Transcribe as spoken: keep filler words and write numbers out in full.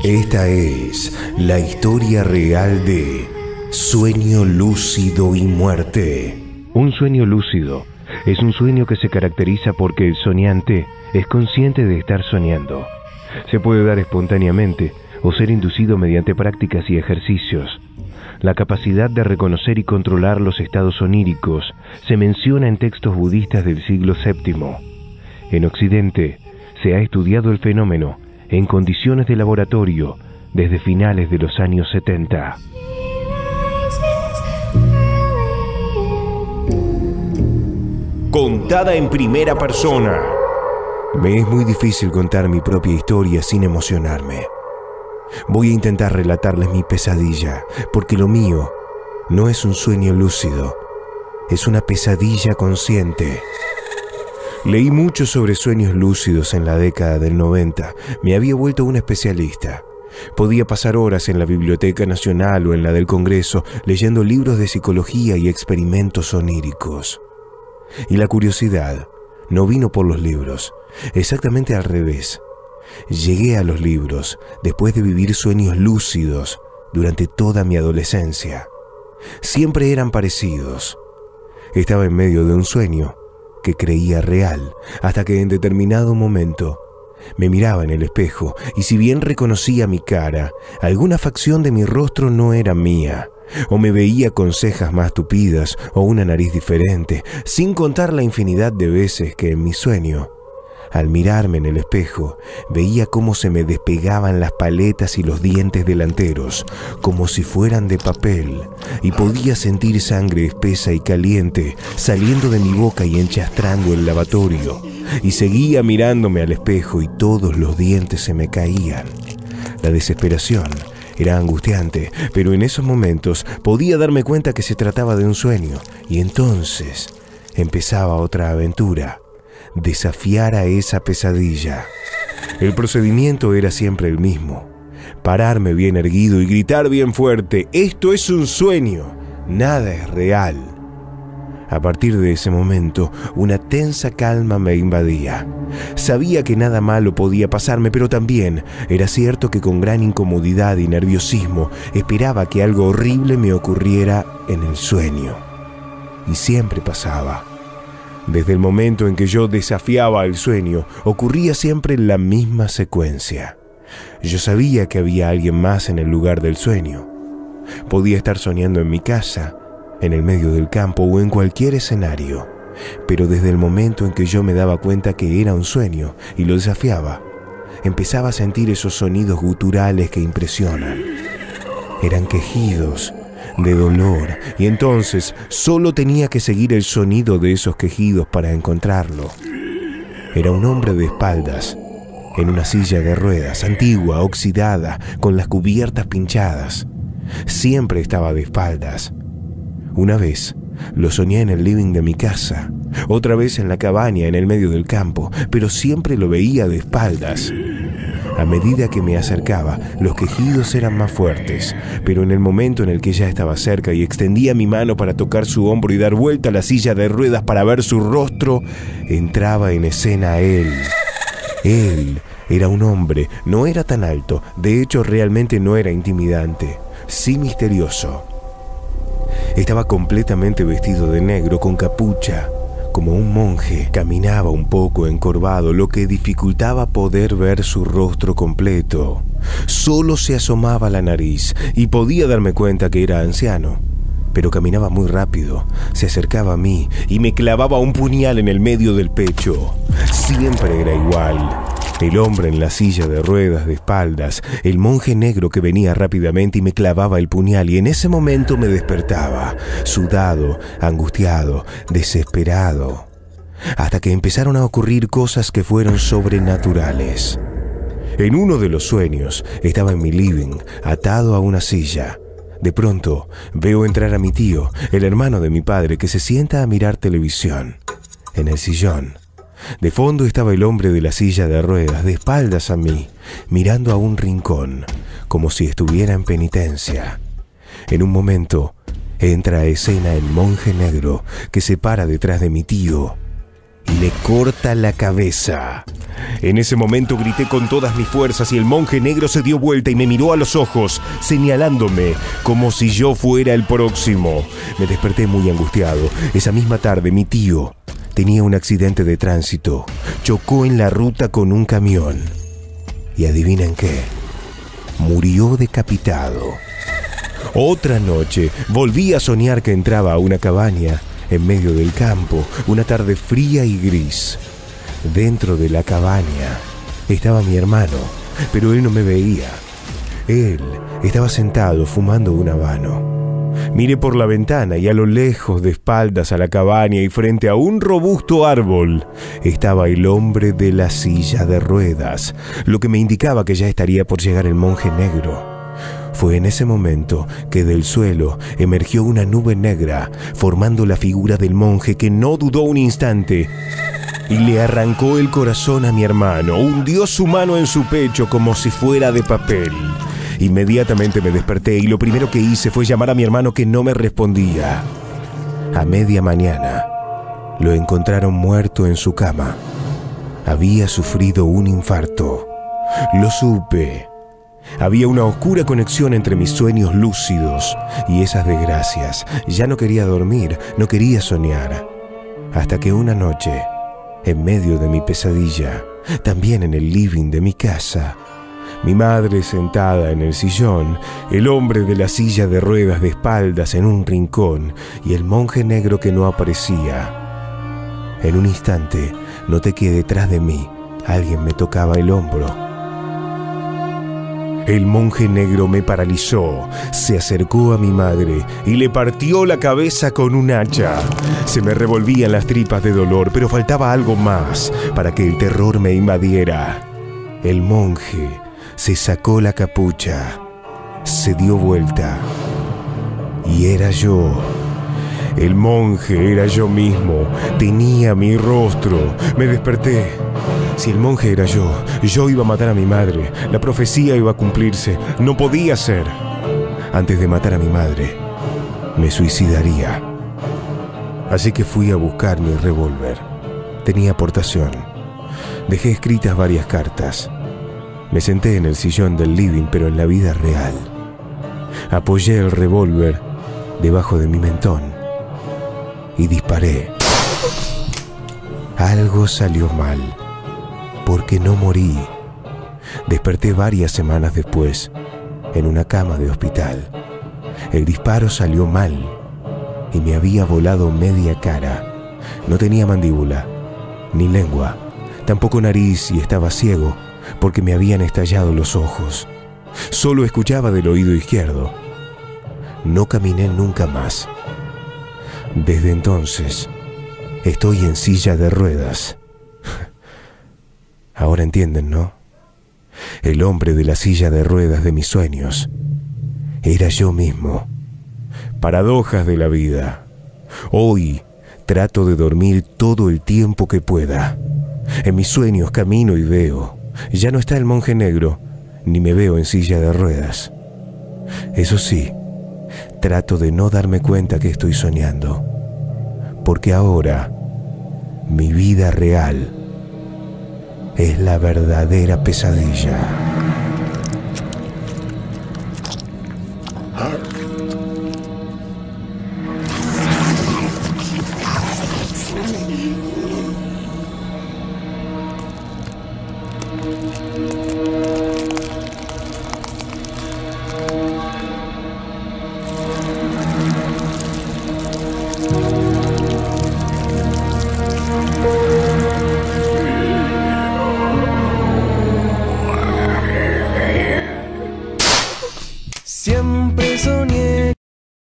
Esta es la historia real de Sueño Lúcido y Muerte. Un sueño lúcido es un sueño que se caracteriza porque el soñante es consciente de estar soñando. Se puede dar espontáneamente o ser inducido mediante prácticas y ejercicios. La capacidad de reconocer y controlar los estados oníricos se menciona en textos budistas del siglo séptimo. En Occidente se ha estudiado el fenómeno en condiciones de laboratorio desde finales de los años setenta. Contada en primera persona. Me es muy difícil contar mi propia historia sin emocionarme. Voy a intentar relatarles mi pesadilla, porque lo mío no es un sueño lúcido, es una pesadilla consciente. Leí mucho sobre sueños lúcidos en la década del noventa. Me había vuelto un especialista. Podía pasar horas en la Biblioteca Nacional o en la del Congreso leyendo libros de psicología y experimentos oníricos. Y la curiosidad no vino por los libros, exactamente al revés. Llegué a los libros después de vivir sueños lúcidos durante toda mi adolescencia. Siempre eran parecidos. Estaba en medio de un sueño que creía real, hasta que en determinado momento me miraba en el espejo y si bien reconocía mi cara, alguna facción de mi rostro no era mía, o me veía con cejas más tupidas o una nariz diferente, sin contar la infinidad de veces que en mi sueño, al mirarme en el espejo, veía cómo se me despegaban las paletas y los dientes delanteros, como si fueran de papel, y podía sentir sangre espesa y caliente saliendo de mi boca y enchastrando el lavatorio. Y seguía mirándome al espejo y todos los dientes se me caían. La desesperación era angustiante, pero en esos momentos podía darme cuenta que se trataba de un sueño, y entonces empezaba otra aventura. Desafiar a esa pesadilla. El procedimiento era siempre el mismo: pararme bien erguido y gritar bien fuerte: esto es un sueño, nada es real. A partir de ese momento, una tensa calma me invadía. Sabía que nada malo podía pasarme, pero también era cierto que con gran incomodidad y nerviosismo esperaba que algo horrible me ocurriera en el sueño. Y siempre pasaba. Desde el momento en que yo desafiaba al sueño, ocurría siempre la misma secuencia. Yo sabía que había alguien más en el lugar del sueño. Podía estar soñando en mi casa, en el medio del campo o en cualquier escenario, pero desde el momento en que yo me daba cuenta que era un sueño y lo desafiaba, empezaba a sentir esos sonidos guturales que impresionan. Eran quejidos de dolor, y entonces solo tenía que seguir el sonido de esos quejidos para encontrarlo. Era un hombre de espaldas, en una silla de ruedas, antigua, oxidada, con las cubiertas pinchadas. Siempre estaba de espaldas. Una vez lo soñé en el living de mi casa, otra vez en la cabaña en el medio del campo, pero siempre lo veía de espaldas. A medida que me acercaba, los quejidos eran más fuertes, pero en el momento en el que ya estaba cerca y extendía mi mano para tocar su hombro y dar vuelta a la silla de ruedas para ver su rostro, entraba en escena él. Él era un hombre, no era tan alto, de hecho realmente no era intimidante, sí misterioso. Estaba completamente vestido de negro con capucha. Como un monje, caminaba un poco encorvado, lo que dificultaba poder ver su rostro completo. Solo se asomaba la nariz y podía darme cuenta que era anciano. Pero caminaba muy rápido, se acercaba a mí y me clavaba un puñal en el medio del pecho. Siempre era igual. El hombre en la silla de ruedas de espaldas, el monje negro que venía rápidamente y me clavaba el puñal, y en ese momento me despertaba, sudado, angustiado, desesperado, hasta que empezaron a ocurrir cosas que fueron sobrenaturales. En uno de los sueños estaba en mi living, atado a una silla. De pronto veo entrar a mi tío, el hermano de mi padre, que se sienta a mirar televisión. En el sillón, de fondo, estaba el hombre de la silla de ruedas, de espaldas a mí, mirando a un rincón, como si estuviera en penitencia. En un momento, entra a escena el monje negro, que se para detrás de mi tío le corta la cabeza. En ese momento grité con todas mis fuerzas y el monje negro se dio vuelta y me miró a los ojos, señalándome como si yo fuera el próximo. Me desperté muy angustiado. Esa misma tarde mi tío tenía un accidente de tránsito. Chocó en la ruta con un camión. Y adivinen qué, murió decapitado. Otra noche volví a soñar que entraba a una cabaña en medio del campo, una tarde fría y gris. Dentro de la cabaña estaba mi hermano, pero él no me veía. Él estaba sentado fumando un habano. Miré por la ventana y a lo lejos, de espaldas a la cabaña y frente a un robusto árbol, estaba el hombre de la silla de ruedas, lo que me indicaba que ya estaría por llegar el monje negro. Fue en ese momento que del suelo emergió una nube negra, formando la figura del monje, que no dudó un instante y le arrancó el corazón a mi hermano. Hundió su mano en su pecho como si fuera de papel. Inmediatamente me desperté y lo primero que hice fue llamar a mi hermano, que no me respondía. A media mañana lo encontraron muerto en su cama. Había sufrido un infarto. Lo supe. Había una oscura conexión entre mis sueños lúcidos y esas desgracias. Ya no quería dormir, no quería soñar. Hasta que una noche, en medio de mi pesadilla, también en el living de mi casa, mi madre sentada en el sillón, el hombre de la silla de ruedas de espaldas en un rincón y el monje negro que no aparecía. En un instante noté que detrás de mí alguien me tocaba el hombro. El monje negro me paralizó, se acercó a mi madre y le partió la cabeza con un hacha. Se me revolvían las tripas de dolor, pero faltaba algo más para que el terror me invadiera. El monje se sacó la capucha, se dio vuelta y era yo. El monje era yo mismo, tenía mi rostro. Me desperté. Si el monje era yo, yo iba a matar a mi madre. La profecía iba a cumplirse. No podía ser. Antes de matar a mi madre, me suicidaría. Así que fui a buscar mi revólver. Tenía portación. Dejé escritas varias cartas. Me senté en el sillón del living, pero en la vida real. Apoyé el revólver debajo de mi mentón y disparé. Algo salió mal, porque no morí. Desperté varias semanas después, en una cama de hospital. El disparo salió mal y me había volado media cara. No tenía mandíbula, ni lengua, tampoco nariz, y estaba ciego porque me habían estallado los ojos. Solo escuchaba del oído izquierdo. No caminé nunca más. Desde entonces, estoy en silla de ruedas. Ahora entienden, ¿no? El hombre de la silla de ruedas de mis sueños era yo mismo. Paradojas de la vida. Hoy trato de dormir todo el tiempo que pueda. En mis sueños camino y veo. Ya no está el monje negro, ni me veo en silla de ruedas. Eso sí, trato de no darme cuenta que estoy soñando, porque ahora mi vida real es la verdadera pesadilla.